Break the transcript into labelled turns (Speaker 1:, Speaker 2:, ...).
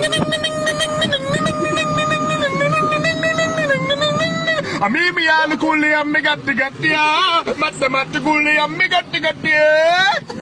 Speaker 1: Mimi alu kuli ammi gatti gatti ya, matte matte kuli ammi gatti gatti ya.